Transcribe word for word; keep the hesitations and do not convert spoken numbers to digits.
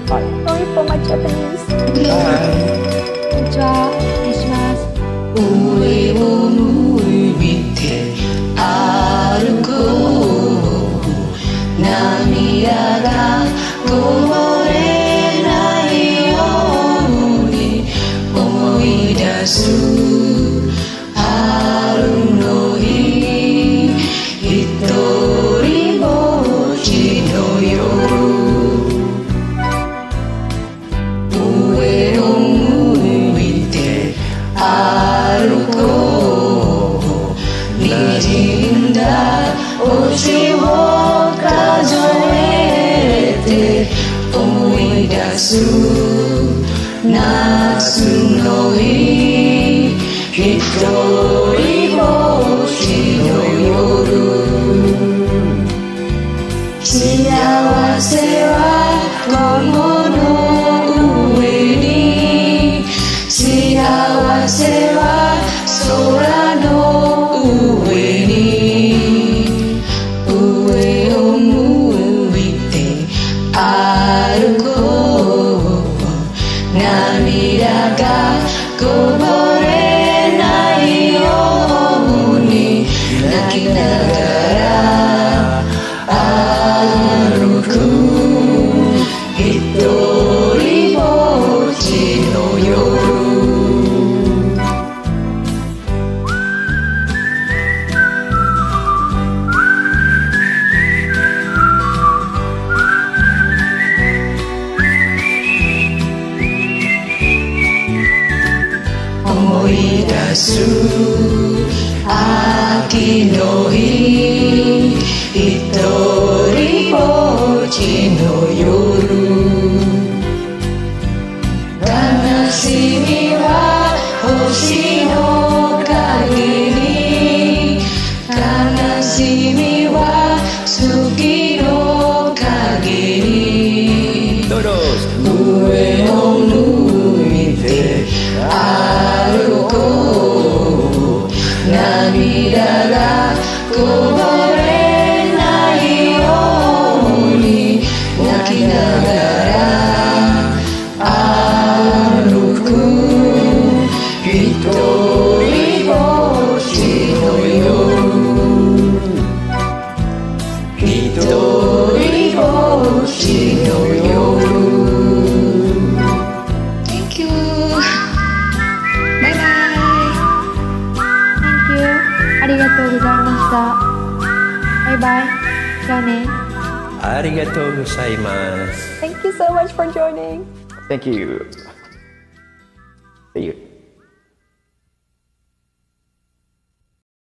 はい。 Sorry for my Japanese. はこんにちは。お願いします。 上を向いて歩こう涙がこぼれないように思い出す春の日ひとりぼっちの夜上を向いて歩こう滲んだ星を数えて思い出す夏の日ひとりぼっちの夜幸せは雲の上に幸せは空の上に上を向いて歩こう涙がこぼれないように泣きながら歩くひとりぼっちの夜思い出す秋の日ひとりぼっちの夜悲しみは星の限り悲しみは月の限り上を向いて歩こう涙がこぼれないように泣きながら歩くひとりぼっちの夜ひとりぼっちの夜 Thank youバイバイ Thank you. ありがとうございました。バイバイ。じゃあね。 い。ありがとうございます。 Thank you so much for joining. Thank you. See you.